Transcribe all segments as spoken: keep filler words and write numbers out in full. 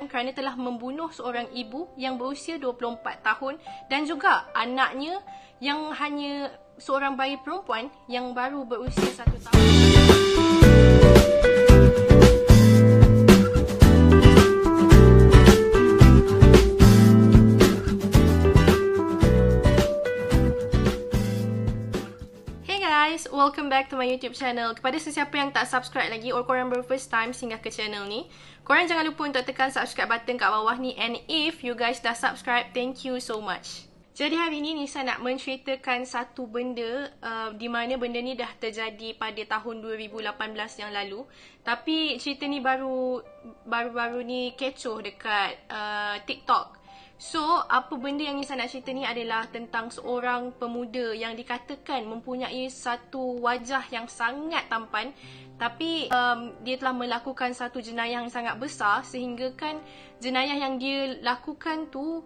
kerana telah membunuh seorang ibu yang berusia dua puluh empat tahun dan juga anaknya yang hanya seorang bayi perempuan yang baru berusia satu tahun. Guys, welcome back to my YouTube channel. Kepada sesiapa yang tak subscribe lagi or korang baru first time singgah ke channel ni, korang jangan lupa untuk tekan subscribe button kat bawah ni. And if you guys dah subscribe, thank you so much. Jadi hari ni Nisa nak menceritakan satu benda uh, di mana benda ni dah terjadi pada tahun dua ribu lapan belas yang lalu. Tapi cerita ni baru baru-baru ni kecoh dekat uh, TikTok. So, apa benda yang Nisa nak cerita ni adalah tentang seorang pemuda yang dikatakan mempunyai satu wajah yang sangat tampan, tapi um, dia telah melakukan satu jenayah yang sangat besar sehingga kan jenayah yang dia lakukan tu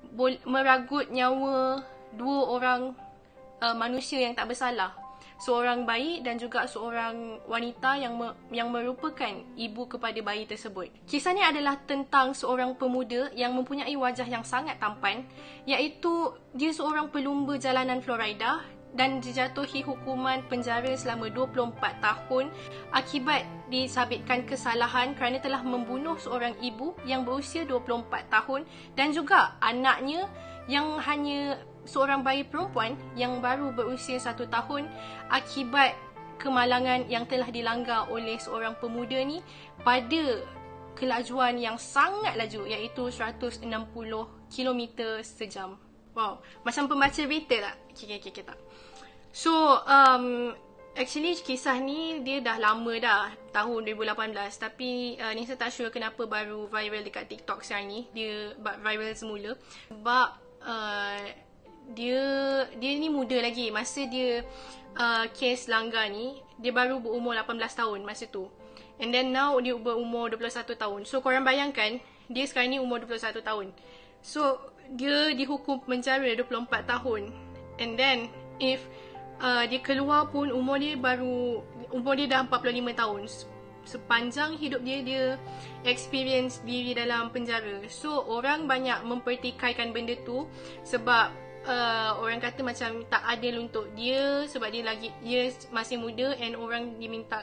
meragut nyawa dua orang uh, manusia yang tak bersalah. Seorang bayi dan juga seorang wanita yang me yang merupakan ibu kepada bayi tersebut. Kisah ni adalah tentang seorang pemuda yang mempunyai wajah yang sangat tampan, iaitu dia seorang pelumba jalanan Florida dan dijatuhi hukuman penjara selama dua puluh empat tahun akibat disabitkan kesalahan kerana telah membunuh seorang ibu yang berusia dua puluh empat tahun dan juga anaknya yang hanya seorang bayi perempuan yang baru berusia satu tahun akibat kemalangan yang telah dilanggar oleh seorang pemuda ni pada kelajuan yang sangat laju, iaitu seratus enam puluh kilometer sejam. Wow, macam pembaca berita tak? Okay, okay, okay, tak. So, um, actually kisah ni dia dah lama dah, tahun dua ribu lapan belas. Tapi uh, Nisa tak sure kenapa baru viral dekat TikTok sekarang ni. Dia viral semula sebab uh, dia dia ni muda lagi. Masa dia uh, kes langgar ni, dia baru berumur lapan belas tahun masa tu. And then now dia berumur dua puluh satu tahun. So korang bayangkan, dia sekarang ni umur dua puluh satu tahun. So dia dihukum penjara dua puluh empat tahun. And then if uh, dia keluar pun umur dia baru, umur dia dah empat puluh lima tahun. Sepanjang hidup dia, dia experience diri dalam penjara. So orang banyak mempertikaikan benda tu sebab Uh, orang kata macam tak adil untuk dia sebab dia lagi dia masih muda, and orang diminta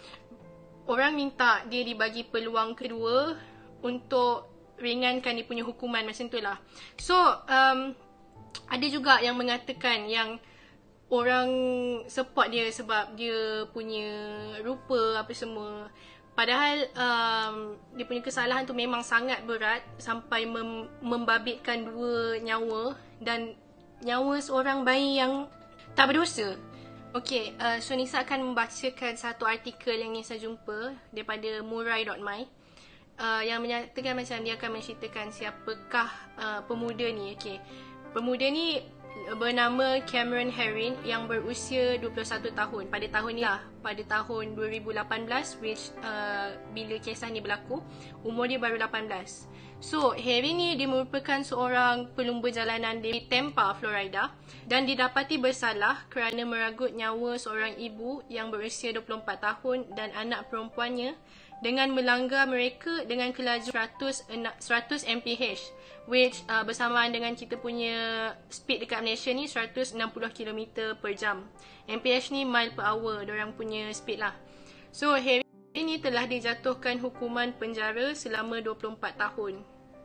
orang minta dia dibagi peluang kedua untuk ringankan dia punya hukuman, macam tu lah. So um, ada juga yang mengatakan yang orang support dia sebab dia punya rupa apa semua. Padahal um, dia punya kesalahan tu memang sangat berat sampai mem membabitkan dua nyawa dan nyawa seorang bayi yang tak berdosa. Okay, uh, so Nisa akan membacakan satu artikel yang Nisa jumpa daripada murai dot my uh, yang menyatakan macam dia akan menceritakan siapakah uh, pemuda ni. Okay, pemuda ni bernama Cameron Herring yang berusia dua puluh satu tahun pada tahun ni lah, pada tahun dua ribu lapan belas, which uh, bila kisah ni berlaku umur dia baru lapan belas. So Herring ni dia merupakan seorang pelumba jalanan di Tampa, Florida, dan didapati bersalah kerana meragut nyawa seorang ibu yang berusia dua puluh empat tahun dan anak perempuannya dengan melanggar mereka dengan kelaju seratus miles per hour, which uh, bersamaan dengan kita punya speed dekat Malaysia ni seratus enam puluh kilometer per jam. M P H ni mile per hour, diorang punya speed lah. So Herring ini telah dijatuhkan hukuman penjara selama dua puluh empat tahun.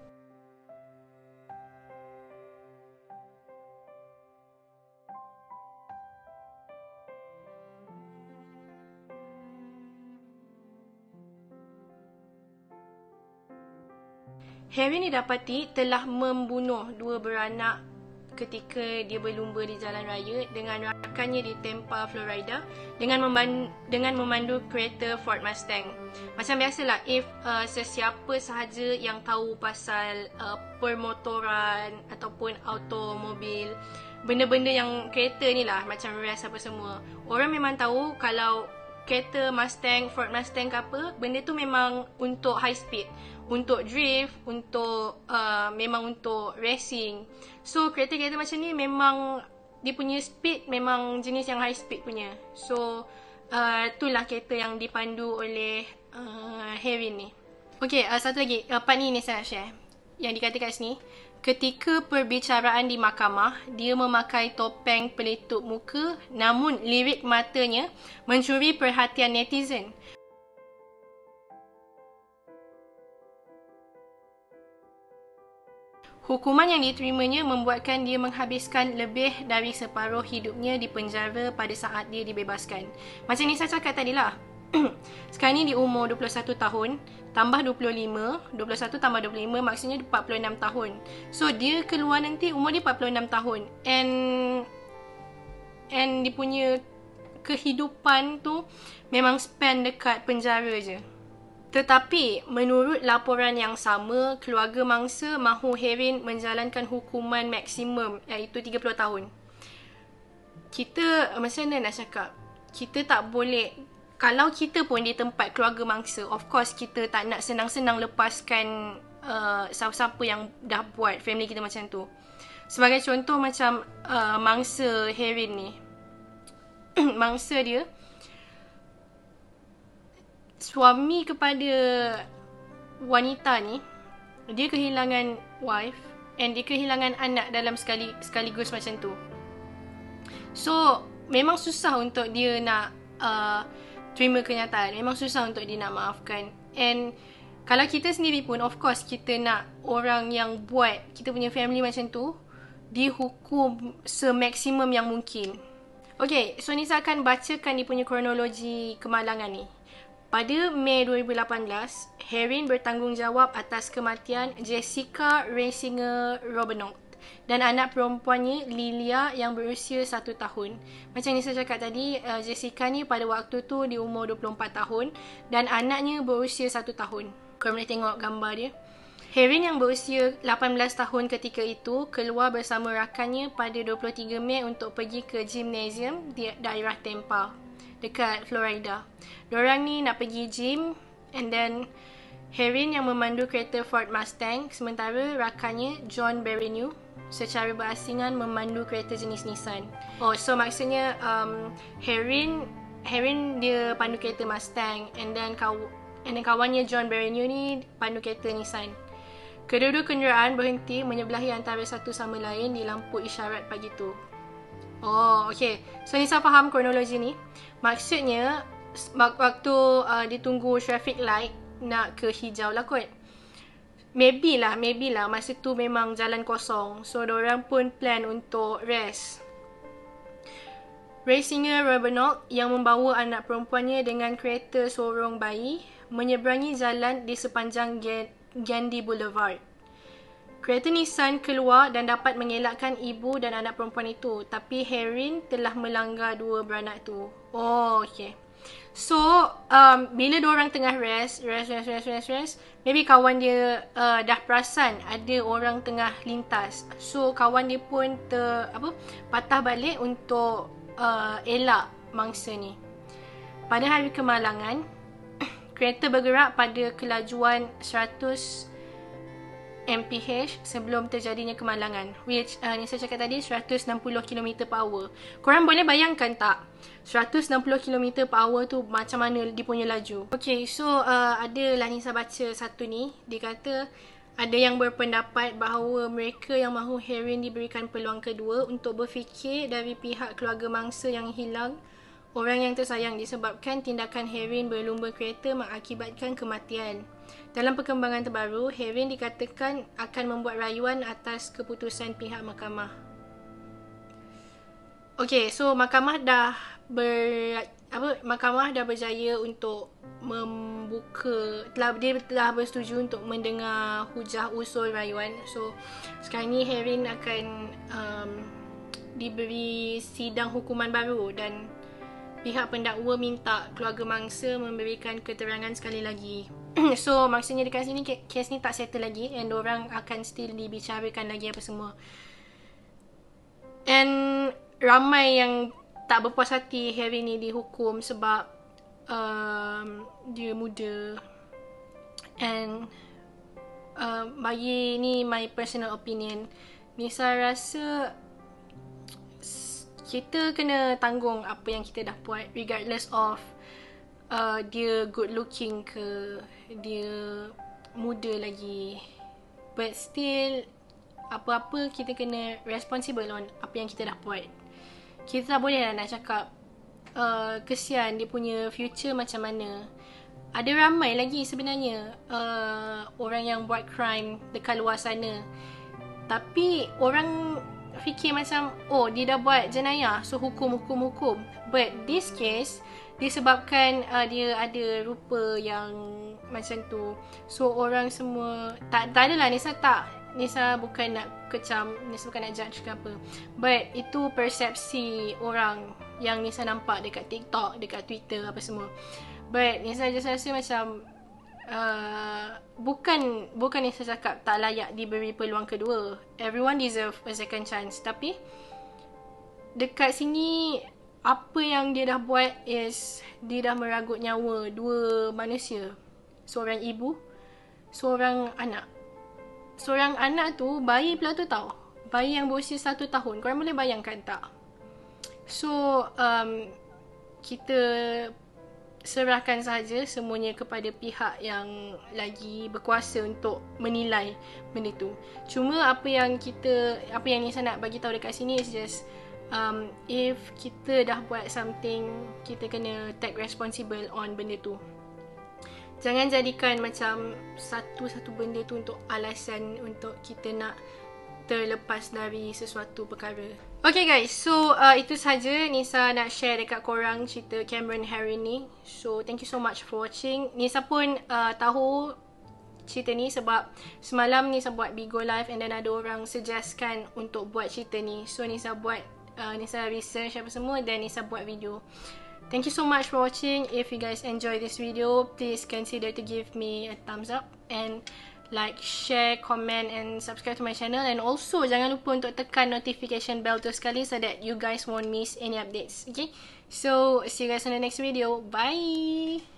Herring didapati telah membunuh dua beranak ketika dia berlumba di jalan raya dengan rakannya di Tampa, Florida dengan memandu, dengan memandu kereta Ford Mustang. Macam biasalah, if uh, sesiapa sahaja yang tahu pasal uh, permotoran ataupun automobil, benda-benda yang kereta ni lah, macam race apa semua, orang memang tahu kalau kereta Mustang, Ford Mustang ke apa, benda tu memang untuk high speed, untuk drift, untuk uh, memang untuk racing. So kereta-kereta macam ni memang dia punya speed memang jenis yang high speed punya. So uh, itulah kereta yang dipandu oleh uh, Herring ni. Okay, uh, satu lagi. Uh, part ni ni saya nak share. Yang dikatakan sini. Ketika perbicaraan di mahkamah, dia memakai topeng pelitup muka, namun lirik matanya mencuri perhatian netizen. Hukuman yang diterimanya membuatkan dia menghabiskan lebih dari separuh hidupnya di penjara pada saat dia dibebaskan. Macam ni saya cakap tadi lah. Sekarang ni di umur dua puluh satu tahun, tambah dua puluh lima, dua puluh satu tambah dua puluh lima, maksudnya empat puluh enam tahun. So, dia keluar nanti umur dia empat puluh enam tahun. And and dia punya kehidupan tu memang span dekat penjara je. Tetapi, menurut laporan yang sama, keluarga mangsa mahu Herin menjalankan hukuman maksimum, iaitu tiga puluh tahun. Kita, macam mana nak cakap? Kita tak boleh, kalau kita pun di tempat keluarga mangsa, of course kita tak nak senang-senang lepaskan uh, siapa-siapa yang dah buat family kita macam tu. Sebagai contoh macam uh, mangsa Herin ni. Mangsa dia, suami kepada wanita ni, dia kehilangan wife and dia kehilangan anak dalam sekali sekaligus macam tu. So, memang susah untuk dia nak uh, terima kenyataan. Memang susah untuk dia nak maafkan. And kalau kita sendiri pun, of course kita nak orang yang buat kita punya family macam tu dihukum semaksimum yang mungkin. Okay, so Nisa akan bacakan dia punya kronologi kemalangan ni. Pada Mei dua ribu lapan belas, Herin bertanggungjawab atas kematian Jessica Reisinger Robbenot dan anak perempuannya Lilia yang berusia satu tahun. Macam ni saya cakap tadi, Jessica ni pada waktu tu di umur dua puluh empat tahun dan anaknya berusia satu tahun. Korang boleh tengok gambar dia. Herin yang berusia lapan belas tahun ketika itu keluar bersama rakannya pada dua puluh tiga Mei untuk pergi ke gimnasium di daerah Tampa dekat Florida. Diorang ni nak pergi gym and then Herin yang memandu kereta Ford Mustang sementara rakannya John Berrenew secara berasingan memandu kereta jenis Nissan. Oh, so maksudnya um, Herin Herin dia pandu kereta Mustang and then kaw and then kawannya John Berrenew ni pandu kereta Nissan. Kedua-dua kenderaan berhenti menyebelahi antara satu sama lain di lampu isyarat pagi tu. Oh, okay. So, Nisa faham kronologi ni. Maksudnya, waktu uh, ditunggu traffic light nak ke hijau lah kot. Maybe lah, maybe lah. Masa tu memang jalan kosong. So, diorang pun plan untuk rest. Reisinger Robbenot yang membawa anak perempuannya dengan kereta sorong bayi menyeberangi jalan di sepanjang Gandhi Boulevard. Kereta Nissan keluar dan dapat mengelakkan ibu dan anak perempuan itu. Tapi Herin telah melanggar dua beranak tu. Oh, okay. So, um, bila diorang tengah rest, rest, rest, rest, rest, rest, maybe kawan dia uh, dah perasan ada orang tengah lintas. So, kawan dia pun ter, apa, patah balik untuk uh, elak mangsa ni. Pada hari kemalangan, kereta bergerak pada kelajuan seratus M P H sebelum terjadinya kemalangan, which uh, yang saya cakap tadi seratus enam puluh kilometer per hour. Korang boleh bayangkan tak seratus enam puluh kilometer per hour tu macam mana dia punya laju? Okay, so uh, adalah Nisa baca satu ni. Dia kata ada yang berpendapat bahawa mereka yang mahu Herin diberikan peluang kedua untuk berfikir dari pihak keluarga mangsa yang hilang orang yang tersayang disebabkan tindakan Herin berlumba kereta mengakibatkan kematian. Dalam perkembangan terbaru, Herin dikatakan akan membuat rayuan atas keputusan pihak mahkamah. Okey, so mahkamah dah ber apa mahkamah dah berjaya untuk membuka telah dia telah bersetuju untuk mendengar hujah usul rayuan. So sekarang ni Herin akan um, diberi sidang hukuman baru dan pihak pendakwa minta keluarga mangsa memberikan keterangan sekali lagi. So maksudnya dekat sini kes ni tak settle lagi and orang akan still dibicarakan lagi apa semua. And ramai yang tak berpuas hati Herin ni dihukum sebab um, dia muda. And uh, bagi ni my personal opinion, Nisa rasa kita kena tanggung apa yang kita dah buat regardless of uh, dia good looking ke, dia muda lagi. But still, apa-apa kita kena responsible on apa yang kita dah buat. Kita tak boleh lah nak cakap uh, kesian dia punya future macam mana. Ada ramai lagi sebenarnya uh, orang yang buat crime dekat luar sana. Tapi orang fikir macam, oh dia dah buat jenayah, so hukum, hukum, hukum. But this case, disebabkan uh, dia ada rupa yang macam tu, so orang semua, tak, tak adalah Nisa tak, Nisa bukan nak kecam, Nisa bukan nak judge ke apa. But itu persepsi orang yang Nisa nampak dekat TikTok, dekat Twitter, apa semua. But Nisa just rasa macam uh, Bukan Bukan Nisa cakap tak layak diberi peluang kedua. Everyone deserve a second chance. Tapi dekat sini, apa yang dia dah buat is dia dah meragut nyawa dua manusia. Seorang ibu, seorang anak. Seorang anak tu, bayi pula tu tau, bayi yang berusia satu tahun. Korang boleh bayangkan tak? So um, kita serahkan sahaja semuanya kepada pihak yang lagi berkuasa untuk menilai benda tu. Cuma apa yang kita, apa yang Nisa nak bagi tahu dekat sini is just um, if kita dah buat something, kita kena take responsible on benda tu. Jangan jadikan macam satu-satu benda tu untuk alasan untuk kita nak terlepas dari sesuatu perkara. Okay guys, so uh, itu saja Nisa nak share dekat korang cerita Cameron Harry ni. So thank you so much for watching. Nisa pun uh, tahu cerita ni sebab semalam Nisa buat Bigo Live and then ada orang suggestkan untuk buat cerita ni. So Nisa buat, uh, Nisa research apa semua dan Nisa buat video. Thank you so much for watching. If you guys enjoy this video, please consider to give me a thumbs up and like, share, comment and subscribe to my channel. And also jangan lupa untuk tekan notification bell tu sekali so that you guys won't miss any updates. Okay, so see you guys in the next video. Bye.